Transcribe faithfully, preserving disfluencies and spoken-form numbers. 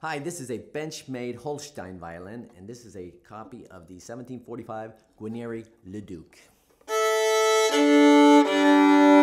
Hi, this is a Bench-made Holstein violin, and this is a copy of the seventeen forty-five Guarneri Le Duc.